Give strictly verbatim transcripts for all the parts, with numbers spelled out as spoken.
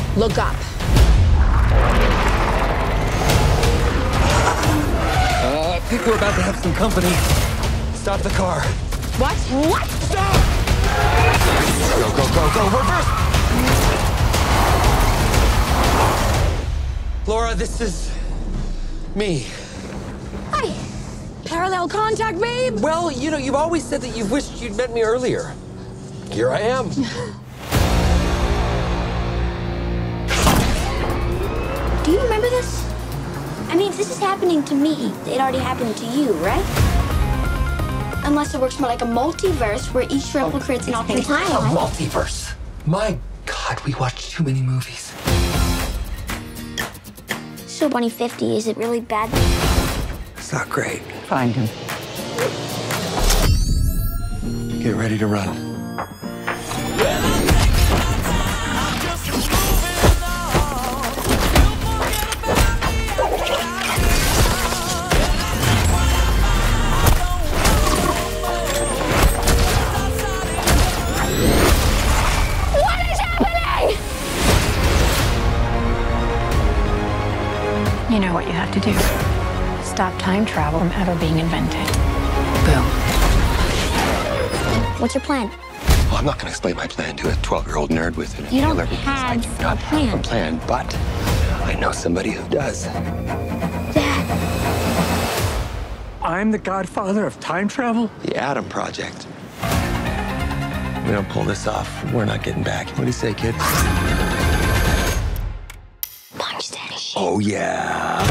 Look up. Uh, I think we're about to have some company. Stop the car. What? What? Stop! Go, go, go, go, reverse! Laura, this is me. Hi. Parallel contact, babe. Well, you know, you've always said that you've wished you'd met me earlier. Here I am. Do you remember this? I mean, if this is happening to me, it already happened to you, right? Unless it works more like a multiverse where each replicate creates an alternate A timeline. multiverse. My God, we watched too many movies. So, Bunny fifty, is it really bad? It's not great. Find him. Get ready to run. You know what you have to do. Stop time travel from ever being invented. Boom. What's your plan? Well, I'm not going to explain my plan to a twelve-year-old nerd with an You don't inhaler because I have do not a have a plan. plan, but I know somebody who does. Dad. I'm the godfather of time travel? The Adam Project. If we don't pull this off, we're not getting back. What do you say, kid? Punch that shit. Oh, yeah.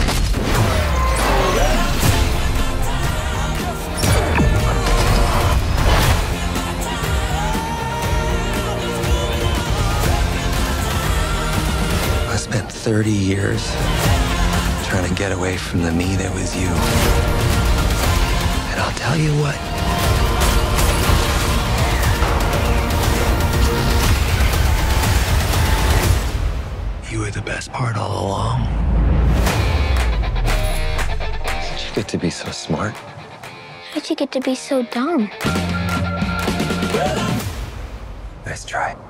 I spent thirty years trying to get away from the me that was you. And I'll tell you what. You were the best part all along. How'd you get to be so smart? How'd you get to be so dumb? Nice try.